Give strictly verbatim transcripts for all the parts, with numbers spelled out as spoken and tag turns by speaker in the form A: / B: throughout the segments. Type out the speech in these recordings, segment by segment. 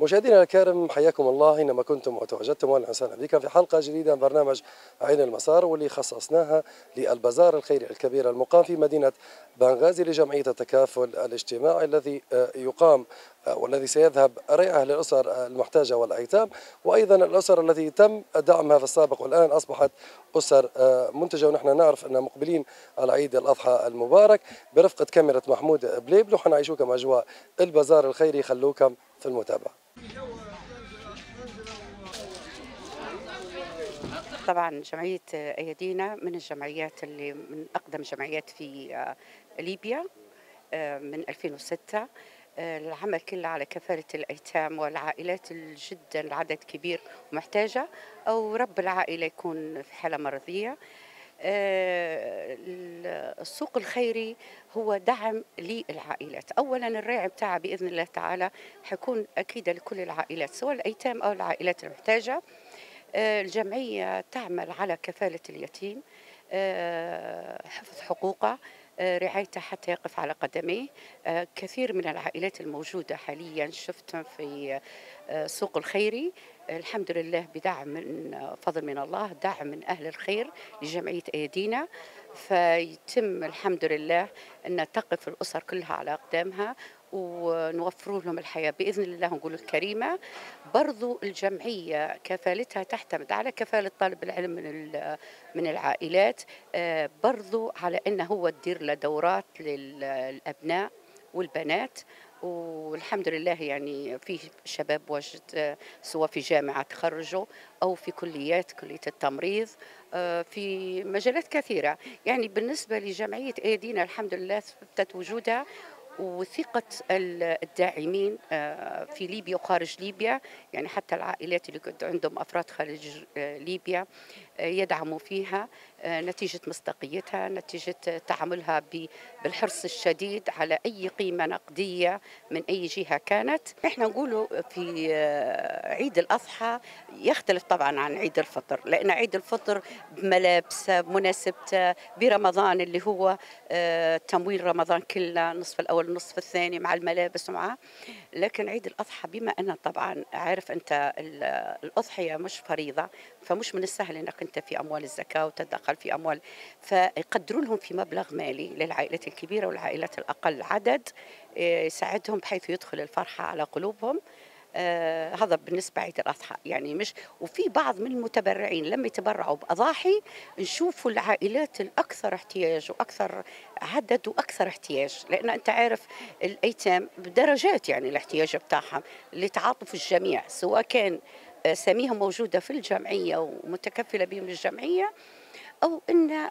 A: مشاهدينا الكرام، حياكم الله اينما كنتم وتواجدتم، واهلا وسهلا بكم في حلقه جديده من برنامج عين المسار، واللي خصصناها للبازار الخيري الكبير المقام في مدينه بنغازي لجمعيه التكافل الاجتماعي الذي يقام والذي سيذهب ريعه للاسر المحتاجه والايتام، وايضا الاسر التي تم دعمها في السابق والان اصبحت اسر منتجه. ونحن نعرف ان مقبلين على عيد الاضحى المبارك. برفقه كاميرا محمود بليبلو حنعيشوكم اجواء البازار الخيري، خلوكم في المتابعه.
B: طبعا جمعية أيادينا من الجمعيات اللي من أقدم الجمعيات في ليبيا من ألفين وستة. العمل كله على كفالة الأيتام والعائلات جدا العدد كبير ومحتاجة، أو رب العائلة يكون في حالة مرضية. السوق الخيري هو دعم للعائلات. أولا الرعي بتاعه بإذن الله تعالى حيكون أكيد لكل العائلات، سواء الأيتام أو العائلات المحتاجة. الجمعية تعمل على كفالة اليتيم، حفظ حقوقه، رعايته حتى يقف على قدميه. كثير من العائلات الموجودة حاليا شفتهم في السوق الخيري الحمد لله بدعم من فضل من الله، دعم من أهل الخير لجمعية أيدينا، فيتم الحمد لله أن تقف الأسر كلها على أقدامها ونوفر لهم الحياة بإذن الله نقول الكريمة. برضو الجمعية كفالتها تعتمد على كفالة طالب العلم من من العائلات، برضو على أنه هو تدير له دورات للأبناء والبنات، والحمد لله يعني في شباب وجد سواء في جامعة تخرجوا أو في كليات كلية التمريض في مجالات كثيرة. يعني بالنسبة لجمعية أيدينا الحمد لله ثبتت وجودها وثقة الداعمين في ليبيا وخارج ليبيا، يعني حتى العائلات اللي عندهم أفراد خارج ليبيا يدعموا فيها نتيجة مصداقيتها، نتيجة تعاملها بالحرص الشديد على أي قيمة نقدية من أي جهة كانت. إحنا نقوله في عيد الأضحى يختلف طبعا عن عيد الفطر، لأن عيد الفطر بملابس بمناسبة برمضان اللي هو تمويل رمضان كله، النصف الأول النصف الثاني مع الملابس ومعه. لكن عيد الأضحى بما أن طبعا عارف أنت الأضحية مش فريضة، فمش من السهل أنك أنت في أموال الزكاة وتدخل في أموال، فيقدروا لهم في مبلغ مالي للعائلات الكبيرة والعائلات الأقل عدد يساعدهم بحيث يدخل الفرحة على قلوبهم. آه هذا بالنسبة عيد الأضحى يعني مش. وفي بعض من المتبرعين لما يتبرعوا بأضاحي نشوفوا العائلات الأكثر احتياج وأكثر عدد وأكثر احتياج، لأن أنت عارف الأيتام بدرجات يعني الاحتياج بتاعهم لتعاطف الجميع، سواء كان سميهم موجودة في الجمعية ومتكفلة بهم الجمعية أو إن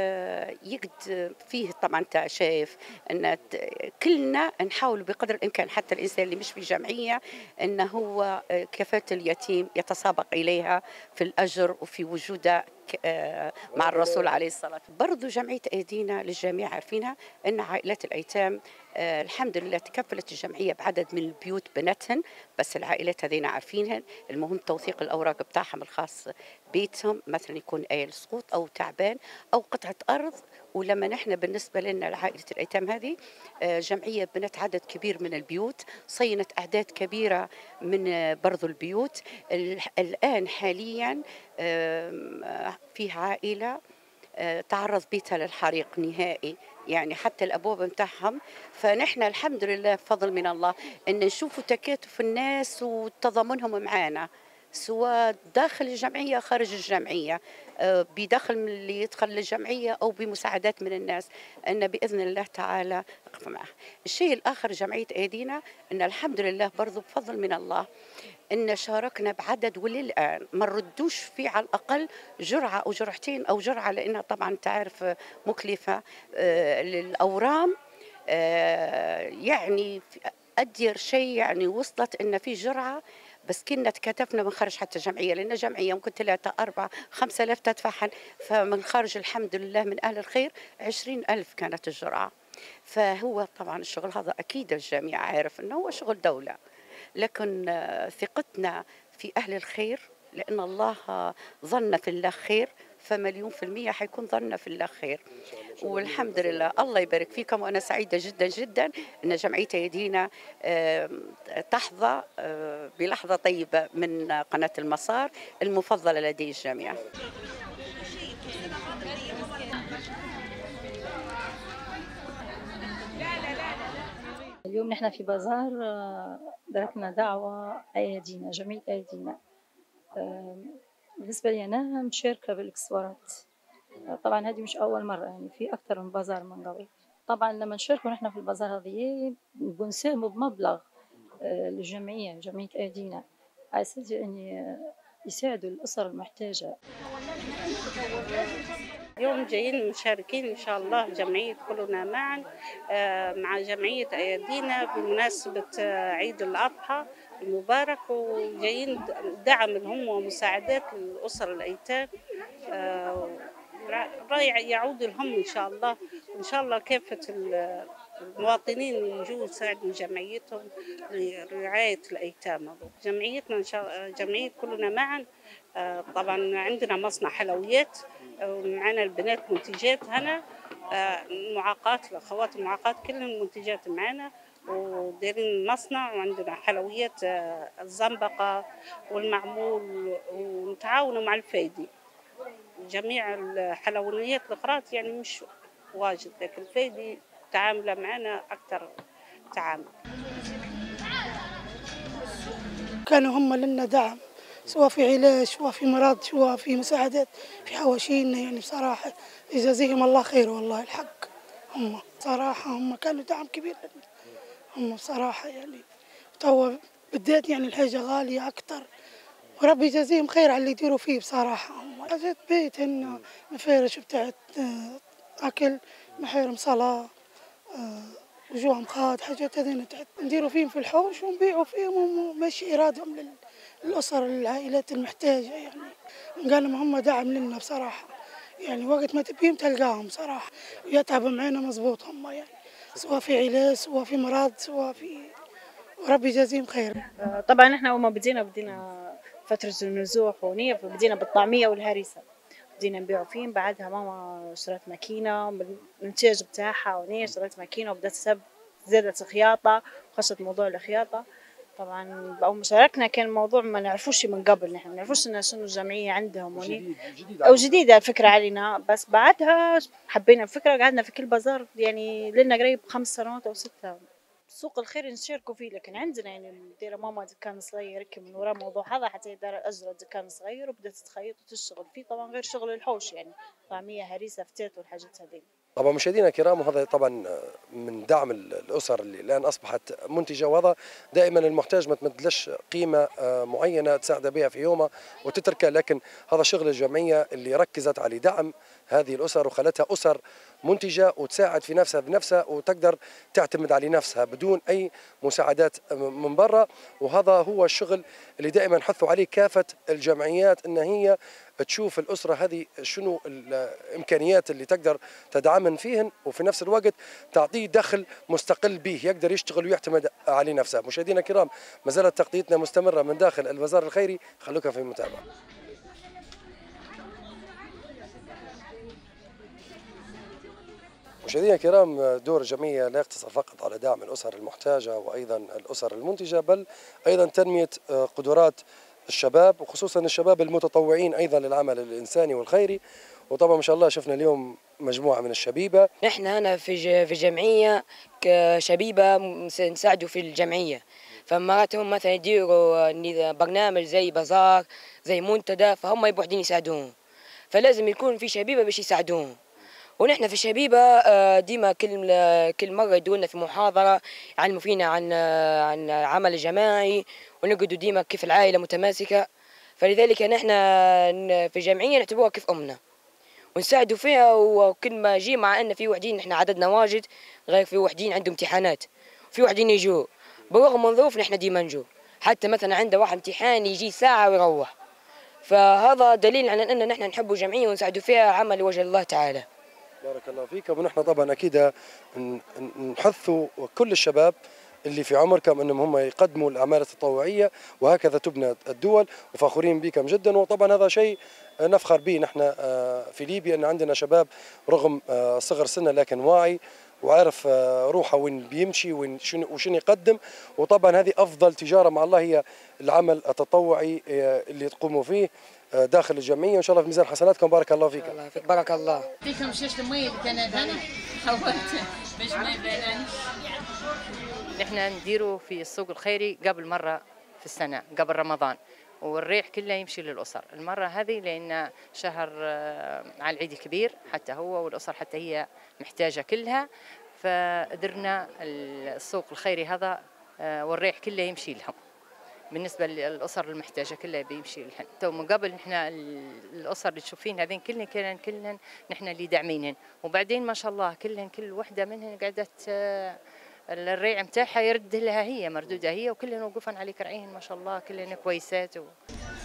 B: يقد فيه. طبعا أنت شايف أن كلنا نحاول بقدر الإمكان حتى الإنسان اللي مش في جمعية أن هو كفالة اليتيم يتسابق إليها في الأجر وفي وجوده مع الرسول عليه الصلاة والسلام. برضو جمعية أيدينا للجميع عارفينها أن عائلات الأيتام آه الحمد لله تكفلت الجمعية بعدد من البيوت بنتهن، بس العائلات هذين عارفينهن. المهم توثيق الأوراق بتاعهم الخاص بيتهم، مثلا يكون آيل سقوط أو تعبان أو قطعة أرض. ولما نحن بالنسبة لنا لعائلة الأيتام هذه آه جمعية بنت عدد كبير من البيوت، صينت أعداد كبيرة من آه برضو البيوت. الآن حاليا آه في عائلة تعرض بيتها للحريق نهائي، يعني حتى الأبواب متاعهم. فنحن الحمد لله بفضل من الله أن نشوفوا تكاتف الناس وتضامنهم معانا، سواء داخل الجمعية خارج الجمعية، بدخل من اللي يدخل للجمعية أو بمساعدات من الناس، أن بإذن الله تعالى نقف معه. الشيء الآخر جمعية أيدينا أن الحمد لله برضو بفضل من الله إن شاركنا بعدد، وللآن ما نردوش فيه على الأقل جرعة أو جرعتين أو جرعة، لأنها طبعا تعرف مكلفة آه للأورام. آه يعني أدير شيء يعني وصلت إن في جرعة بس كنا تكاتفنا من خارج حتى جمعية، لأن جمعية ممكن ثلاثة أربعة خمسة آلاف تدفعها، فمن خارج الحمد لله من أهل الخير عشرين ألف كانت الجرعة. فهو طبعا الشغل هذا أكيد الجميع عارف أنه هو شغل دولة، لكن ثقتنا في أهل الخير لأن الله ظن في الله خير، فمليون في المية حيكون ظننا في الله خير. والحمد لله الله يبارك فيكم، وأنا سعيدة جدا جدا أن جمعية أيادينا تحظى بلحظة طيبة من قناة المسار المفضلة لدي الجميع.
C: اليوم نحن في بازار دركنا دعوة أيادينا، جمعية أيادينا. بالنسبة لي أنا مشاركة بالإكسسوارات. طبعا هذه مش أول مرة، يعني في أكثر من بازار من قبل. طبعا لما نشاركوا نحن في البازار هذه بنساهموا بمبلغ للجمعية، جمعية أيادينا، على أساس أن يساعدوا الأسر المحتاجة.
D: اليوم جايين مشاركين إن شاء الله جمعية كلنا معا مع جمعية أيادينا بمناسبة عيد الأضحى المبارك، وجايين دعم لهم ومساعدات للأسر الأيتام، رايع يعود لهم إن شاء الله. وإن شاء الله كافة المواطنين يجوا يساعدوا جمعيتهم لرعاية الأيتام. جمعيتنا إن شاء جمعية كلنا معا طبعا عندنا مصنع حلويات، ومعنا البنات منتجات هنا المعاقات، الأخوات المعاقات كل المنتجات معنا، ودايرين مصنع وعندنا حلويات الزنبقة والمعمول، ونتعاونوا مع الفايدي. جميع الحلويات الأخرى يعني مش واجد، لكن الفايدي تعامل معنا أكثر تعامل.
E: كانوا هم لنا دعم، سواء في علاج سواء في مرض سواء في مساعدات في حواشينا، يعني بصراحة يجازيهم الله خير والله الحق. هم صراحة هم كانوا دعم كبير لنا، هم بصراحة يعني توا بدات يعني الحاجة غالية أكثر، وربي يجازيهم خير على اللي يديروا فيه بصراحة. هم حاجات بيت هن مفارش بتاعت أكل، محارم صلاة، وجوه مخاض، حاجات هذين نديروا فيهم في الحوش ونبيعوا فيهم وماشي إيرادهم للأسر العائلات المحتاجة. يعني قالوا هم دعم لنا بصراحة، يعني وقت ما تبيهم تلقاهم صراحة، ويتعبوا معنا مزبوط هم، يعني سواء في علاج سواء في مرض سواء في، وربي يجازيهم خير.
F: طبعا احنا أول ما بدينا بدينا فترة النزوح ونية، فبدينا بالطعمية والهريسة، بدينا نبيعوا فيهم. بعدها ماما اشترت ماكينة من الإنتاج بتاعها ونية، اشترت ماكينة وبدأت تسب زادت خياطة وخشت موضوع الخياطة. طبعا أول ما شاركنا كان الموضوع ما نعرفوش من قبل، نحن ما نعرفوش إن شنو الجمعية عندهم
A: جديد جديد
F: أو جديدة الفكرة علينا، بس بعدها حبينا الفكرة. قعدنا في كل بازار يعني لنا قريب خمس سنوات أو ستة. سوق الخير نشاركوا فيه، لكن عندنا يعني دايرة ماما دكان صغير هيك من وراء موضوع هذا، حتى دار أجرت دكان صغير وبدأت تخيط وتشتغل فيه، طبعا غير شغل الحوش يعني طعمية هريسة فتات والحاجات هذه.
A: طبعا مشاهدينا الكرام، وهذا طبعا من دعم الاسر اللي الان اصبحت منتجه، وهذا دائما المحتاج ما تمدلش قيمه معينه تساعد بها في يومه وتتركها، لكن هذا شغل الجمعيه اللي ركزت على دعم هذه الاسر وخلتها اسر منتجه وتساعد في نفسها بنفسها وتقدر تعتمد على نفسها بدون اي مساعدات من برا. وهذا هو الشغل اللي دائما حثوا عليه كافه الجمعيات، ان هي تشوف الأسرة هذه شنو الإمكانيات اللي تقدر تدعمن فيهن، وفي نفس الوقت تعطيه دخل مستقل به يقدر يشتغل ويعتمد على نفسه. مشاهدينا الكرام، ما زالت تغطيتنا مستمرة من داخل البازار الخيري، خلوكم في المتابعة. مشاهدينا الكرام، دور الجمعية لا يقتصر فقط على دعم الأسر المحتاجة وأيضا الأسر المنتجة، بل أيضا تنمية قدرات الشباب، وخصوصا الشباب المتطوعين ايضا للعمل الانساني والخيري. وطبعا ما شاء الله شفنا اليوم مجموعه من الشبيبه.
G: نحن هنا في في جمعيه كشبيبه نساعدوا في الجمعيه، فمرات هم مثلا يديروا برنامج زي بازار زي منتدى، فهم يبقوا قاعدين يساعدوهم، فلازم يكون في شبيبه باش يساعدوهم. ونحن في الشبيبه ديما كل كل مره يدونا في محاضره يعلموا فينا عن عن العمل الجماعي، ونقعدوا ديما كيف العائله متماسكه. فلذلك نحن في الجمعيه نعتبروها كيف امنا ونساعدوا فيها. وكل ما جي مع ان في وحدين نحن عددنا واجد، غير في وحدين عندهم امتحانات، في وحدين يجوا بالرغم من ظروف نحن ديما نجوا، حتى مثلا عنده واحد امتحان يجي ساعه ويروح. فهذا دليل على ان نحن نحب الجمعيه ونساعدوا فيها عمل وجه الله تعالى.
A: بارك الله فيكم. ونحن طبعا اكيد نحثوا كل الشباب اللي في عمركم انهم هم يقدموا الاعمال التطوعيه، وهكذا تبنى الدول، وفخورين بكم جدا. وطبعا هذا شيء نفخر به نحن في ليبيا، ان عندنا شباب رغم صغر سنه لكن واعي وعارف روحه وين بيمشي وشنو يقدم. وطبعا هذه افضل تجاره مع الله هي العمل التطوعي اللي تقوموا فيه داخل الجمعيه، وان شاء الله في ميزان حسناتكم. بارك الله فيكم.
G: الله فيك، بارك الله
H: فيكم. شفت المي اللي كانت هنا حولت باش ما يبانش.
I: نحن نديروا في السوق الخيري قبل مره في السنه قبل رمضان، والريح كله يمشي للأسر. المرة هذه لأن شهر على العيد الكبير حتى هو والأسر حتى هي محتاجة كلها، فقدرنا السوق الخيري هذا والريح كله يمشي لهم. بالنسبة للأسر المحتاجة كلها بيمشي لهم. تو من قبل نحن الأسر اللي تشوفين هذين كلهن كلهن كلهن نحن اللي داعمينهن، وبعدين ما شاء الله كلهن كل وحدة منهن قعدت الريع متاعها يرد لها هي مردودة هي، وكلهن وقفن عليك رعيهن ما شاء الله كلهن كويسات. و...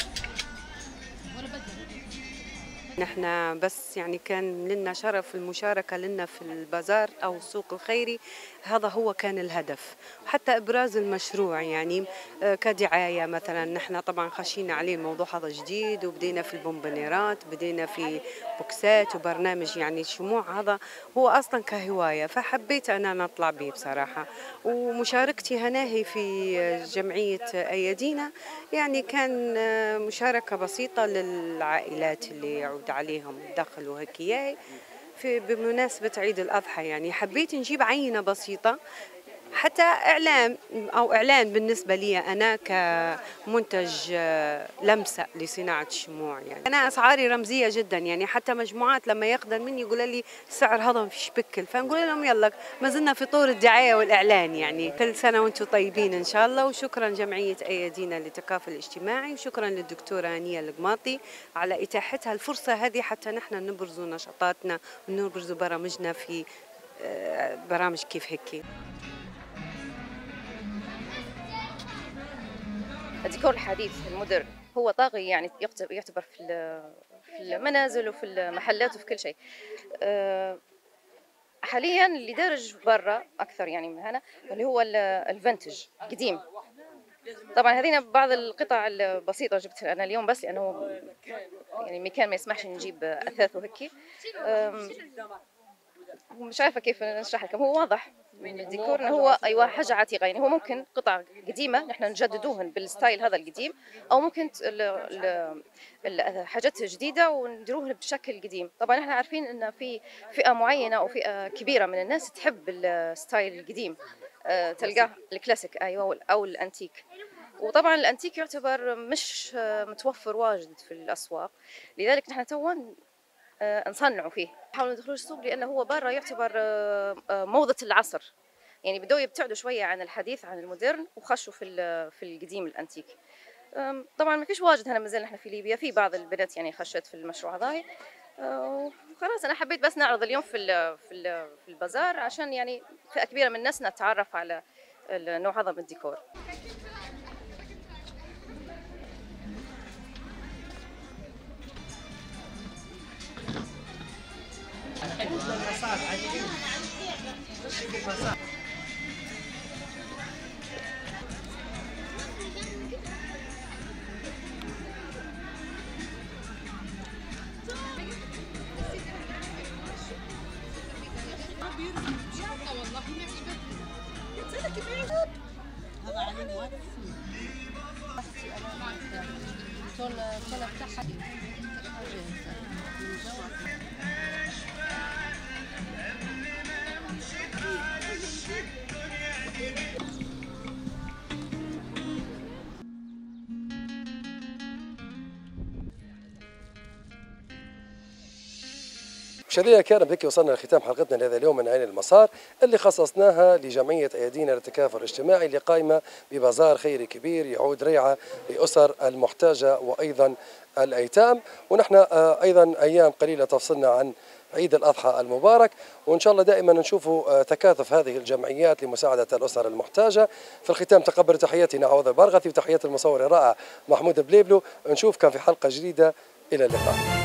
J: نحن بس يعني كان لنا شرف المشاركة لنا في البازار أو السوق الخيري، هذا هو كان الهدف، وحتى إبراز المشروع يعني كدعاية. مثلا نحن طبعا خشينا عليه الموضوع هذا جديد، وبدينا في البومبونيرات، بدينا في بوكسات وبرنامج يعني الشموع، هذا هو أصلا كهواية، فحبيت أنا نطلع به بصراحة. ومشاركتي هناهي في جمعية أيادينا يعني كان مشاركة بسيطة للعائلات اللي يعود عليهم الدخل وهكياي في بمناسبة عيد الأضحى. يعني حبيت نجيب عينة بسيطة حتى إعلام أو إعلان بالنسبة لي أنا كمنتج لمسة لصناعة الشموع. يعني أنا أسعاري رمزية جدا، يعني حتى مجموعات لما ياخذن مني يقول لي السعر هذا ما فيش بكل، فنقول لهم يلا ما زلنا في طور الدعاية والإعلان. يعني كل سنة وأنتم طيبين إن شاء الله. وشكرا جمعية أيادينا للتكافل الاجتماعي، وشكرا للدكتورة هانية القماطي على إتاحتها الفرصة هذه حتى نحن نبرزوا نشاطاتنا ونبرزوا برامجنا في برامج كيف هيك.
K: الديكور الحديث المودرن هو طاغي، يعني يعتبر في في المنازل وفي المحلات وفي كل شيء. حاليا اللي دارج برا اكثر يعني من هنا اللي هو الفنتج قديم. طبعا هذينا بعض القطع البسيطه جبتها انا اليوم بس لانه يعني المكان ما يسمحش نجيب اثاث وهيك، مش عارفه كيف نشرح لكم. هو واضح من الديكور انه هو ايوه حاجه عتيقه، يعني هو ممكن قطع قديمه نحن نجددوهن بالستايل هذا القديم، او ممكن الحاجات جديده ونديروهن بشكل قديم. طبعا احنا عارفين ان في فئه معينه او فئه كبيره من الناس تحب الستايل القديم، تلقاه الكلاسيك ايوه او الانتيك. وطبعا الانتيك يعتبر مش متوفر واجد في الاسواق، لذلك نحن توا نصنعوا فيه، نحاولوا ندخلوا السوق لانه هو برا يعتبر موضة العصر. يعني بدوا يبتعدوا شويه عن الحديث عن المودرن وخشوا في في القديم الانتيك. طبعا ما فيش واجد هنا مازال احنا في ليبيا، في بعض البنات يعني خشت في المشروع هذا. وخلاص انا حبيت بس نعرض اليوم في في في البازار عشان يعني فئه كبيره من الناس نتعرف على النوع هذا من الديكور.
A: مشاهدينا الكرام بك وصلنا لختام حلقتنا لهذا اليوم من عين المسار اللي خصصناها لجمعية أيادينا للتكافل الاجتماعي اللي قائمة ببازار خيري كبير يعود ريعة لأسر المحتاجة وأيضا الأيتام. ونحن أيضا أيام قليلة تفصلنا عن عيد الأضحى المبارك، وإن شاء الله دائما نشوفوا تكاثف هذه الجمعيات لمساعدة الأسر المحتاجة. في الختام تقبل تحياتي عوض البرغثي وتحيات المصور الرائع محمود بليبلو. نشوفكم في حلقة جديدة، إلى اللقاء.